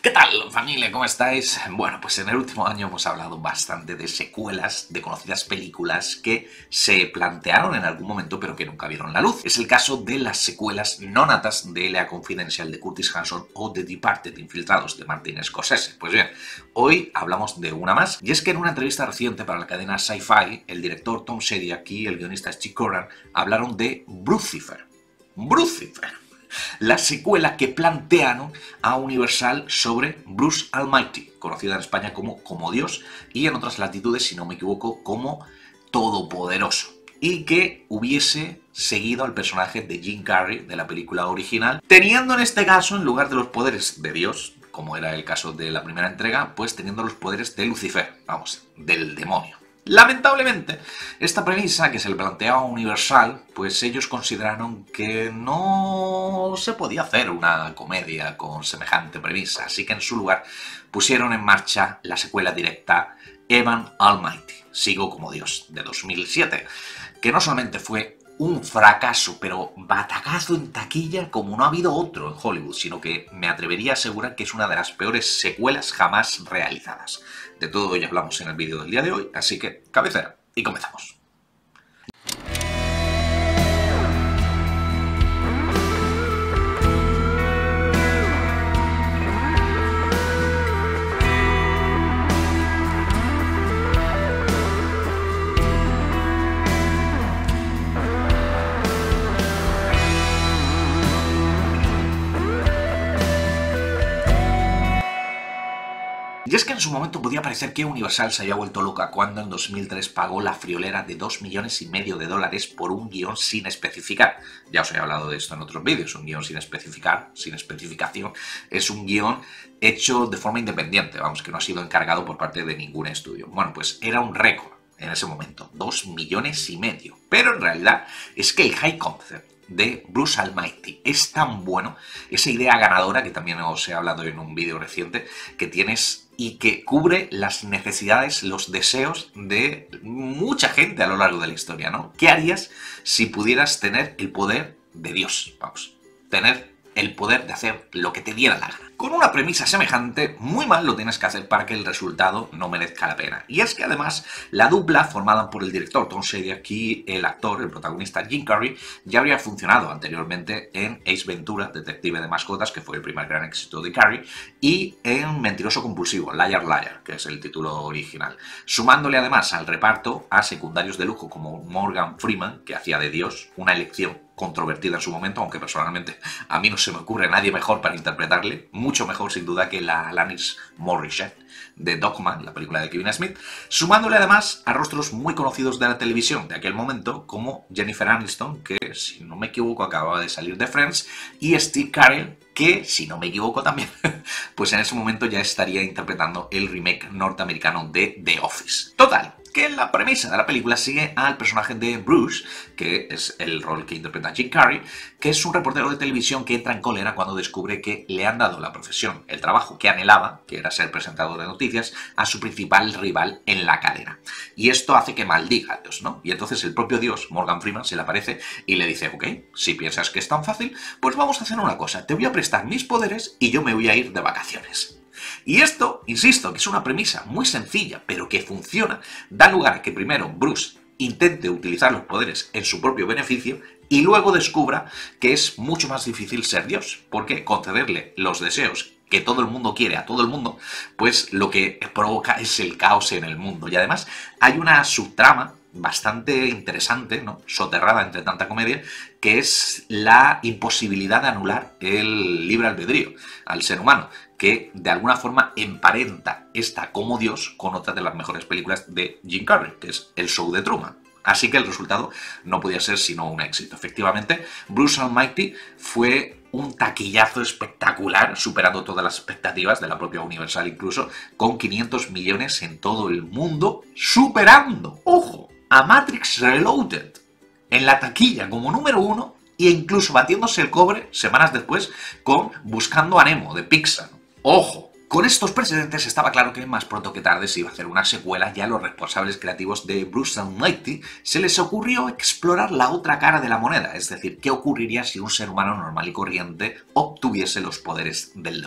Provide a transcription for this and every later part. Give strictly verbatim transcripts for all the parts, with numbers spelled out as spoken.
¿Qué tal, familia? ¿Cómo estáis? Bueno, pues en el último año hemos hablado bastante de secuelas de conocidas películas que se plantearon en algún momento pero que nunca vieron la luz. Es el caso de las secuelas no natas de L A Confidential de Curtis Hanson o The Departed, Infiltrados de Martin Scorsese. Pues bien, hoy hablamos de una más, y es que en una entrevista reciente para la cadena Sci-Fi, el director Tom Shadyac y el guionista Steve Curran hablaron de Brucifer. Brucifer. La secuela que plantearon a Universal sobre Bruce Almighty, conocida en España como Como Dios y en otras latitudes, si no me equivoco, como Todopoderoso, y que hubiese seguido al personaje de Jim Carrey de la película original, teniendo en este caso, en lugar de los poderes de Dios, como era el caso de la primera entrega, pues teniendo los poderes de Lucifer, vamos, del demonio. Lamentablemente, esta premisa que se le planteaba a Universal, pues ellos consideraron que no se podía hacer una comedia con semejante premisa, así que en su lugar pusieron en marcha la secuela directa Evan Almighty, Sigo como Dios, de dos mil siete, que no solamente fue un fracaso, pero batacazo en taquilla como no ha habido otro en Hollywood, sino que me atrevería a asegurar que es una de las peores secuelas jamás realizadas. De todo ello hablamos en el vídeo del día de hoy, así que cabecera y comenzamos. Y es que en su momento podía parecer que Universal se había vuelto loca cuando en dos mil tres pagó la friolera de dos millones y medio de dólares por un guión sin especificar. Ya os he hablado de esto en otros vídeos, un guión sin especificar, sin especificación, es un guión hecho de forma independiente, vamos, que no ha sido encargado por parte de ningún estudio. Bueno, pues era un récord en ese momento, dos millones y medio. Pero en realidad es que el high concept de Bruce Almighty es tan bueno, esa idea ganadora que también os he hablado en un vídeo reciente, que tienes y que cubre las necesidades, los deseos de mucha gente a lo largo de la historia, ¿no? ¿Qué harías si pudieras tener el poder de Dios? Vamos, tener el poder de hacer lo que te diera la gana. Con una premisa semejante, muy mal lo tienes que hacer para que el resultado no merezca la pena. Y es que además, la dupla formada por el director Tom Shadyac y el actor, el protagonista Jim Carrey, ya habría funcionado anteriormente en Ace Ventura, Detective de Mascotas, que fue el primer gran éxito de Carrey, y en Mentiroso Compulsivo, Liar Liar, que es el título original. Sumándole además al reparto a secundarios de lujo como Morgan Freeman, que hacía de Dios, una elección controvertida en su momento, aunque personalmente a mí no se me ocurre nadie mejor para interpretarle, mucho mejor sin duda que la Alanis Morissette de Dogman, la película de Kevin Smith, sumándole además a rostros muy conocidos de la televisión de aquel momento, como Jennifer Aniston, que si no me equivoco acababa de salir de Friends, y Steve Carell, que si no me equivoco también, pues en ese momento ya estaría interpretando el remake norteamericano de The Office. Total, que la premisa de la película sigue al personaje de Bruce, que es el rol que interpreta Jim Carrey, que es un reportero de televisión que entra en cólera cuando descubre que le han dado la profesión, el trabajo que anhelaba, que era ser presentador de noticias, a su principal rival en la cadena. Y esto hace que maldiga a Dios, ¿no? Y entonces el propio Dios, Morgan Freeman, se le aparece y le dice, ok, si piensas que es tan fácil, pues vamos a hacer una cosa, te voy a prestar mis poderes y yo me voy a ir de vacaciones. Y esto, insisto, que es una premisa muy sencilla, pero que funciona, da lugar a que primero Bruce intente utilizar los poderes en su propio beneficio y luego descubra que es mucho más difícil ser Dios, porque concederle los deseos que todo el mundo quiere a todo el mundo, pues lo que provoca es el caos en el mundo. Y además hay una subtrama bastante interesante, ¿no?, soterrada entre tanta comedia, que es la imposibilidad de anular el libre albedrío al ser humano, que de alguna forma emparenta esta Como Dios con otra de las mejores películas de Jim Carrey, que es El Show de Truman. Así que el resultado no podía ser sino un éxito. Efectivamente, Bruce Almighty fue un taquillazo espectacular, superando todas las expectativas de la propia Universal incluso, con quinientos millones en todo el mundo, superando, ojo, a Matrix Reloaded en la taquilla como número uno e incluso batiéndose el cobre semanas después con Buscando a Nemo de Pixar. ¡Ojo! Con estos precedentes estaba claro que más pronto que tarde se iba a hacer una secuela y a los responsables creativos de Bruce Almighty se les ocurrió explorar la otra cara de la moneda, es decir, qué ocurriría si un ser humano normal y corriente obtuviese los poderes del demonio.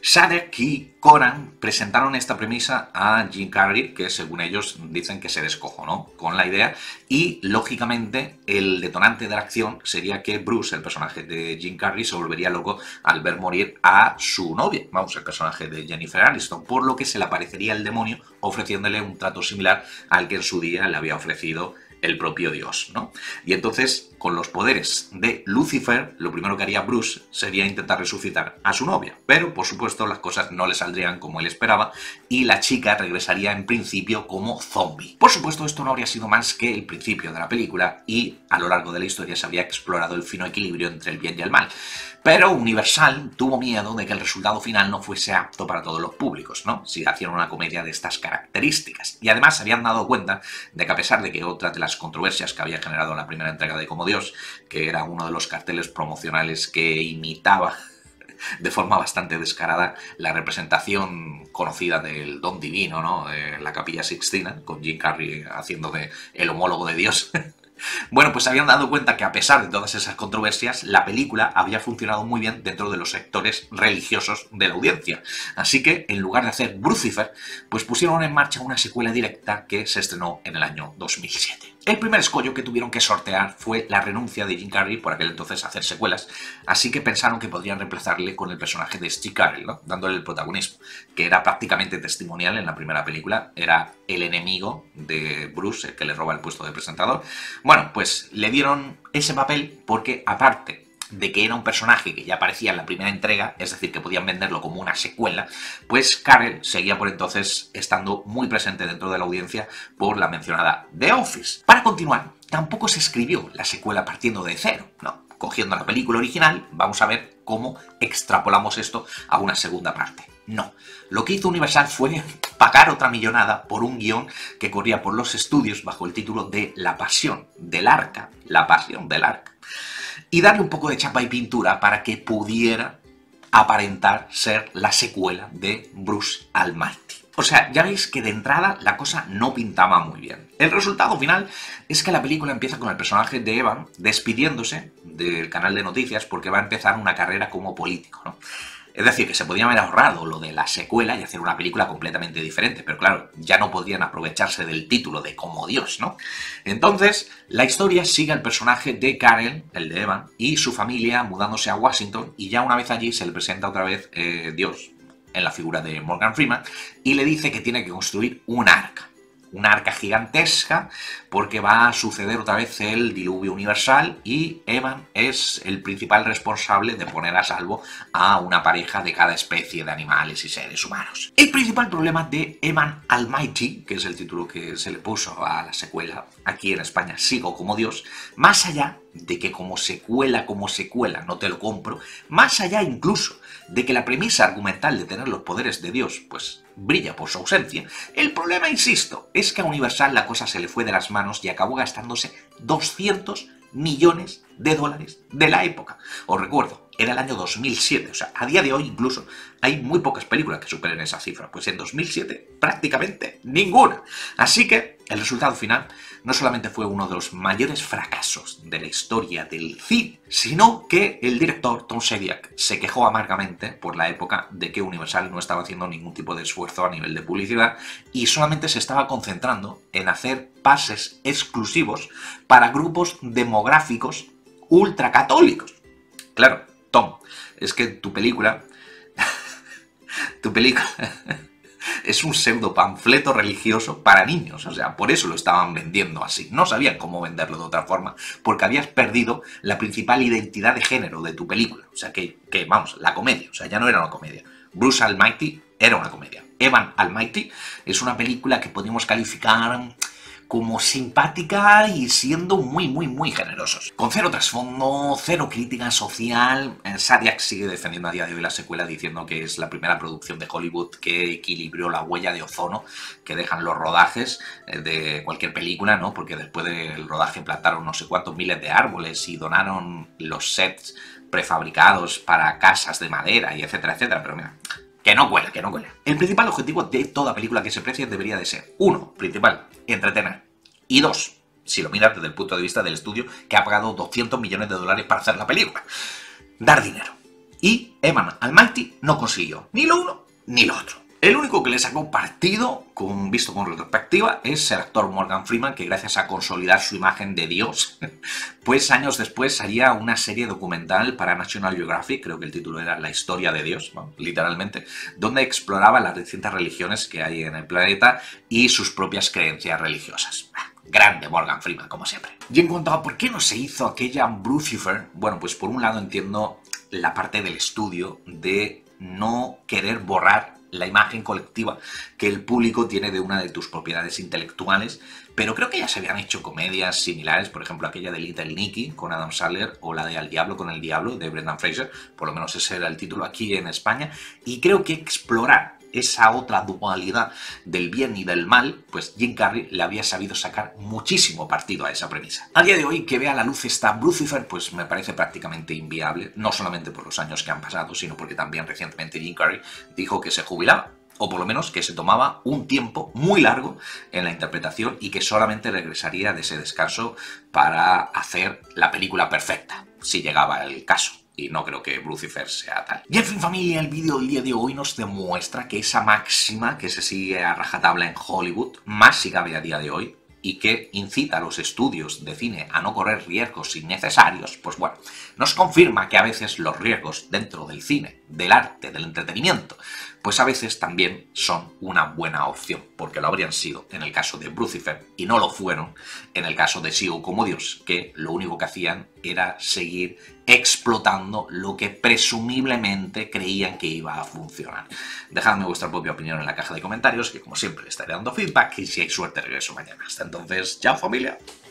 Sadek y Coran presentaron esta premisa a Jim Carrey, que según ellos dicen que se descojonó con la idea, y lógicamente el detonante de la acción sería que Bruce, el personaje de Jim Carrey, se volvería loco al ver morir a su novia, vamos, el personaje de Jennifer Aniston, por lo que se le aparecería el demonio ofreciéndole un trato similar al que en su día le había ofrecido el propio Dios, ¿no? Y entonces, con los poderes de Lucifer, lo primero que haría Bruce sería intentar resucitar a su novia. Pero, por supuesto, las cosas no le saldrían como él esperaba y la chica regresaría en principio como zombie. Por supuesto, esto no habría sido más que el principio de la película y a lo largo de la historia se habría explorado el fino equilibrio entre el bien y el mal. Pero Universal tuvo miedo de que el resultado final no fuese apto para todos los públicos, ¿no? Si hacían una comedia de estas características. Y además se habían dado cuenta de que a pesar de que otra de las controversias que había generado la primera entrega de Como Dios, que era uno de los carteles promocionales que imitaba de forma bastante descarada la representación conocida del Don Divino, ¿no? En la Capilla Sixtina, con Jim Carrey haciendo de el homólogo de Dios. Bueno, pues se habían dado cuenta que a pesar de todas esas controversias, la película había funcionado muy bien dentro de los sectores religiosos de la audiencia. Así que, en lugar de hacer Brucifer, pues pusieron en marcha una secuela directa que se estrenó en el año dos mil siete. El primer escollo que tuvieron que sortear fue la renuncia de Jim Carrey por aquel entonces a hacer secuelas, así que pensaron que podrían reemplazarle con el personaje de Steve Carell, ¿no? Dándole el protagonismo, que era prácticamente testimonial en la primera película, era el enemigo de Bruce, el que le roba el puesto de presentador. Bueno, pues le dieron ese papel porque, aparte de que era un personaje que ya aparecía en la primera entrega, es decir, que podían venderlo como una secuela, pues Carell seguía por entonces estando muy presente dentro de la audiencia por la mencionada The Office. Para continuar, tampoco se escribió la secuela partiendo de cero, no. Cogiendo la película original, vamos a ver cómo extrapolamos esto a una segunda parte. No, lo que hizo Universal fue pagar otra millonada por un guión que corría por los estudios bajo el título de La Pasión del Arca, La Pasión del Arca, y darle un poco de chapa y pintura para que pudiera aparentar ser la secuela de Bruce Almighty. O sea, ya veis que de entrada la cosa no pintaba muy bien. El resultado final es que la película empieza con el personaje de Evan despidiéndose del canal de noticias porque va a empezar una carrera como político, ¿no? Es decir, que se podían haber ahorrado lo de la secuela y hacer una película completamente diferente, pero claro, ya no podrían aprovecharse del título de Como Dios, ¿no? Entonces, la historia sigue al personaje de Carell, el de Evan, y su familia mudándose a Washington, y ya una vez allí se le presenta otra vez eh, Dios, en la figura de Morgan Freeman, y le dice que tiene que construir un arca. Una arca gigantesca porque va a suceder otra vez el diluvio universal y Evan es el principal responsable de poner a salvo a una pareja de cada especie de animales y seres humanos. El principal problema de Evan Almighty, que es el título que se le puso a la secuela, aquí en España Sigo como Dios, más allá de que como secuela, como secuela no te lo compro, más allá incluso de que la premisa argumental de tener los poderes de Dios, pues brilla por su ausencia, el problema, insisto, es que a Universal la cosa se le fue de las manos y acabó gastándose doscientos millones de dólares de la época. Os recuerdo, era el año dos mil siete, o sea, a día de hoy incluso hay muy pocas películas que superen esa cifra, pues en dos mil siete prácticamente ninguna. Así que el resultado final no solamente fue uno de los mayores fracasos de la historia del cine, sino que el director Tom Shadyac se quejó amargamente por la época de que Universal no estaba haciendo ningún tipo de esfuerzo a nivel de publicidad y solamente se estaba concentrando en hacer pases exclusivos para grupos demográficos ultracatólicos. Claro, Tom, es que tu película... tu película... es un pseudo panfleto religioso para niños, o sea, por eso lo estaban vendiendo así. No sabían cómo venderlo de otra forma, porque habías perdido la principal identidad de género de tu película. O sea, que, que vamos, la comedia, o sea, ya no era una comedia. Bruce Almighty era una comedia. Evan Almighty es una película que podemos calificar como simpática y siendo muy, muy, muy generosos. Con cero trasfondo, cero crítica social, Shadyac sigue defendiendo a día de hoy la secuela diciendo que es la primera producción de Hollywood que equilibró la huella de ozono que dejan los rodajes de cualquier película, ¿no? Porque después del rodaje plantaron no sé cuántos miles de árboles y donaron los sets prefabricados para casas de madera y etcétera, etcétera, pero mira... Que no cuela, que no cuela. El principal objetivo de toda película que se precie debería de ser, uno, principal, entretener. Y dos, si lo miras desde el punto de vista del estudio, que ha pagado doscientos millones de dólares para hacer la película, dar dinero. Y Evan Almighty no consiguió ni lo uno ni lo otro. El único que le sacó partido, con, visto con retrospectiva, es el actor Morgan Freeman, que gracias a consolidar su imagen de Dios, pues años después haría una serie documental para National Geographic, creo que el título era La historia de Dios, ¿no? Literalmente, donde exploraba las distintas religiones que hay en el planeta y sus propias creencias religiosas. Grande Morgan Freeman, como siempre. Y en cuanto a por qué no se hizo aquella Brucifer, bueno, pues por un lado entiendo la parte del estudio de no querer borrar la imagen colectiva que el público tiene de una de tus propiedades intelectuales, pero creo que ya se habían hecho comedias similares, por ejemplo aquella de Little Nicky con Adam Sandler o la de Al Diablo con el Diablo de Brendan Fraser, por lo menos ese era el título aquí en España, y creo que explorar esa otra dualidad del bien y del mal, pues Jim Carrey le había sabido sacar muchísimo partido a esa premisa. A día de hoy, que vea la luz esta Brucifer, pues me parece prácticamente inviable, no solamente por los años que han pasado, sino porque también recientemente Jim Carrey dijo que se jubilaba, o por lo menos que se tomaba un tiempo muy largo en la interpretación y que solamente regresaría de ese descanso para hacer la película perfecta, si llegaba el caso. Y no creo que Brucifer sea tal. Y en fin, familia, el vídeo del día de hoy nos demuestra que esa máxima que se sigue a rajatabla en Hollywood, más si cabe a día de hoy, y que incita a los estudios de cine a no correr riesgos innecesarios, pues bueno, nos confirma que a veces los riesgos dentro del cine, del arte, del entretenimiento, pues a veces también son una buena opción, porque lo habrían sido en el caso de Brucifer y no lo fueron en el caso de Sigo como Dios, que lo único que hacían era seguir explotando lo que presumiblemente creían que iba a funcionar. Dejadme vuestra propia opinión en la caja de comentarios, que como siempre estaré dando feedback y si hay suerte regreso mañana. Hasta entonces, chao familia.